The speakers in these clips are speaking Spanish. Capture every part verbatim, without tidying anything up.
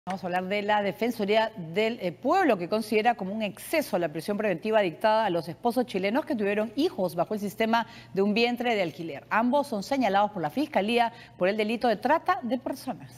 Vamos a hablar de la Defensoría del eh, Pueblo, que considera como un exceso la prisión preventiva dictada a los esposos chilenos que tuvieron hijos bajo el sistema de un vientre de alquiler. Ambos son señalados por la Fiscalía por el delito de trata de personas.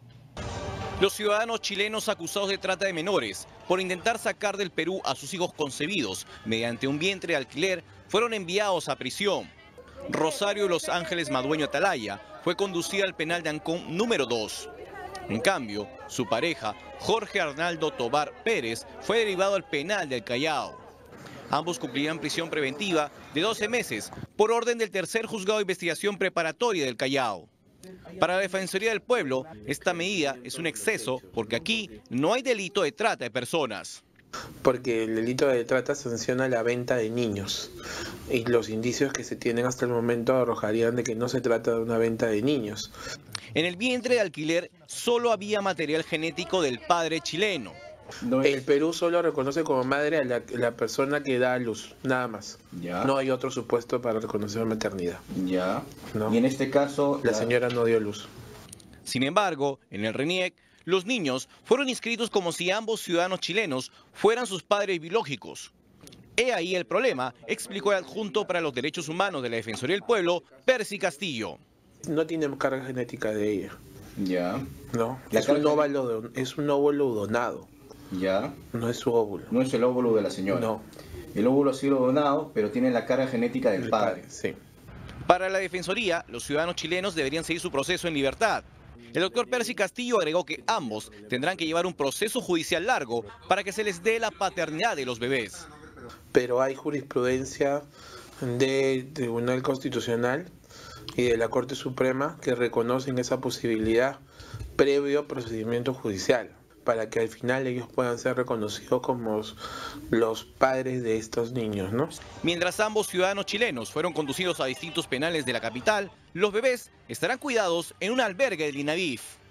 Los ciudadanos chilenos acusados de trata de menores por intentar sacar del Perú a sus hijos concebidos mediante un vientre de alquiler fueron enviados a prisión. Rosario Los Ángeles Madueño Atalaya fue conducida al penal de Ancón número dos. En cambio, su pareja, Jorge Arnaldo Tobar Pérez, fue derivado al penal del Callao. Ambos cumplirán prisión preventiva de doce meses por orden del tercer juzgado de investigación preparatoria del Callao. Para la Defensoría del Pueblo, esta medida es un exceso porque aquí no hay delito de trata de personas. Porque el delito de trata sanciona la venta de niños y los indicios que se tienen hasta el momento arrojarían de que no se trata de una venta de niños. En el vientre de alquiler solo había material genético del padre chileno. El Perú solo reconoce como madre a la, la persona que da a luz, nada más. Ya. No hay otro supuesto para reconocer maternidad. Ya. ¿No? Y en este caso La señora no dio luz. Sin embargo, en el RENIEC, los niños fueron inscritos como si ambos ciudadanos chilenos fueran sus padres biológicos. He ahí el problema, explicó el adjunto para los derechos humanos de la Defensoría del Pueblo, Percy Castillo. No tiene carga genética de ella. Ya. No, La es un, carga- óvulo, es un óvulo donado, Ya. no es su óvulo. No es el óvulo de la señora. No. El óvulo ha sido donado, pero tiene la carga genética del El padre. Sí. Para la Defensoría, los ciudadanos chilenos deberían seguir su proceso en libertad. El doctor Percy Castillo agregó que ambos tendrán que llevar un proceso judicial largo para que se les dé la paternidad de los bebés. Pero hay jurisprudencia del Tribunal Constitucional y de la Corte Suprema que reconocen esa posibilidad previo procedimiento judicial, para que al final ellos puedan ser reconocidos como los padres de estos niños, ¿no? Mientras ambos ciudadanos chilenos fueron conducidos a distintos penales de la capital, los bebés estarán cuidados en un albergue del INAVIF.